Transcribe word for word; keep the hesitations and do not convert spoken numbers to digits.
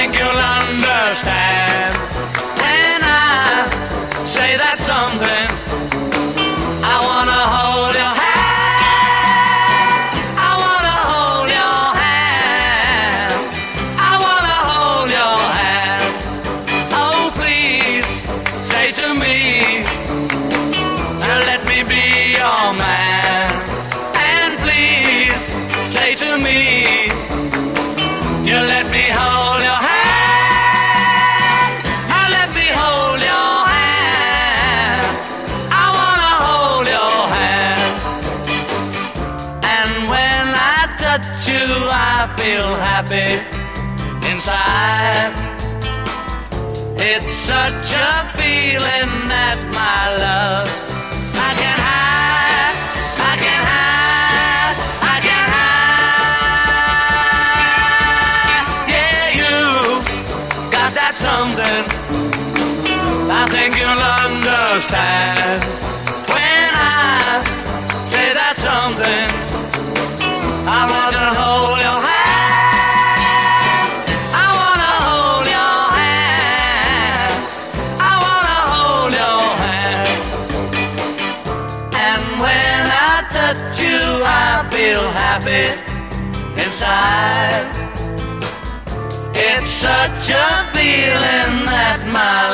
think you'll understand when I say that something. I wanna hold your hand. I wanna hold your hand. I wanna hold your hand. Oh, please say to me, let me be your man. And please say to me, you let me hold your hand. I let me hold your hand. I wanna hold your hand. And when I touch you, I feel happy inside. It's such a feeling that my love I can't hide, I can't hide, I can't hide. Yeah, you got that something I think you'll understand when I say that something. I wanna hold your hand. I wanna hold your hand. I wanna hold your hand. And when I touch you, I feel happy inside. It's such a feeling that my